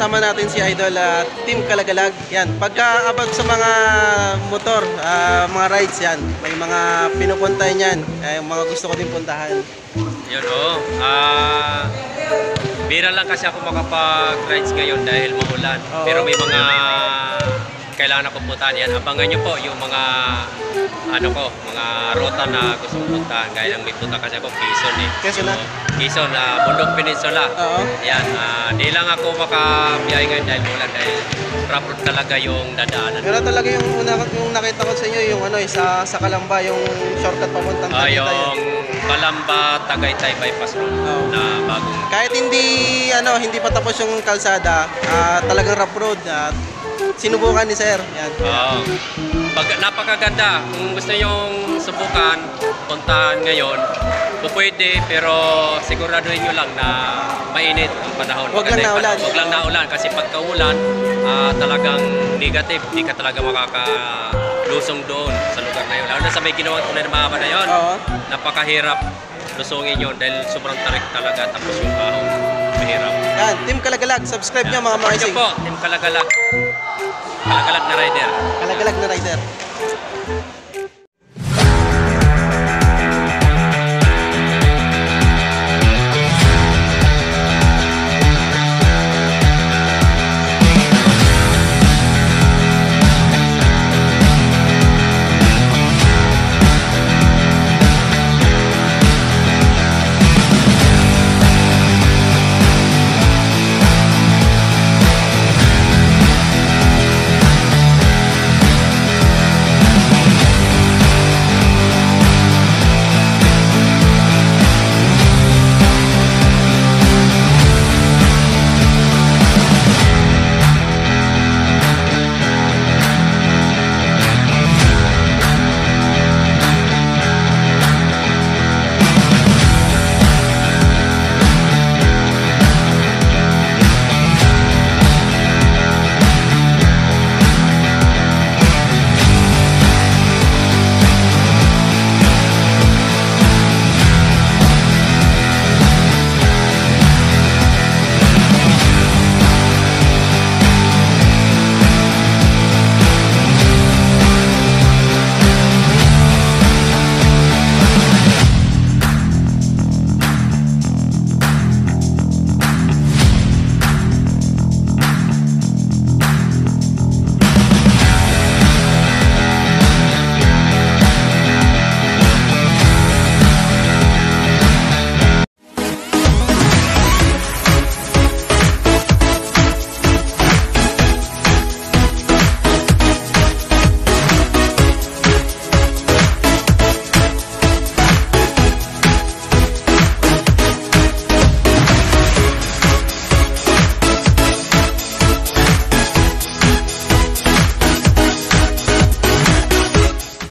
kasama natin si Idol Team Kalagalag. Yan, pagka-abag sa mga motor, mga rides yan, may mga pinupuntahan yan, yung mga gusto ko din puntahan. Yun bira lang kasi ako makapag-rides ngayon dahil maulan. Oo. Pero may mga kailangan ako puntahan. Yan, abangan nyo po yung mga mga ruta na gusto kong puntahan. Gaya ng may punta kasi ako, Quezon eh. Quezon na? Quezon, Bundok Peninsula. Oo. Yan, di lang ako makabiyahe ngayon dahil maulan dahil rough road talaga yung dadaanan. Pero talaga yung nakita ko sa inyo, yung sa Kalamba, yung shortcut papuntang Tagaytay. Yung Kalamba, Tagaytay bypass road na bagong. Kahit hindi pa tapos yung kalsada, talagang rough road. Sinubukan ni Sir. Yan. Napakaganda. Kung gusto nyong subukan, puntahan ngayon, pwede, pero siguraduhin nyo lang na mainit ang panahon. Huwag lang naulan. Huwag lang naulan kasi pagka-ulan, talagang negative. Hindi ka talaga makakalusong doon sa lugar na yun. Lalo na sa may ginawang tunay na mahaba na yun. Oo. Napakahirap lusungin yun dahil sobrang tarik talaga. Tapos yung ahon, mahirap. Yan, Team Kalagalag. Subscribe nyo mga Support nyo mga po, Team Kalagalag. Kalagalag na rider. Kalagalag na rider.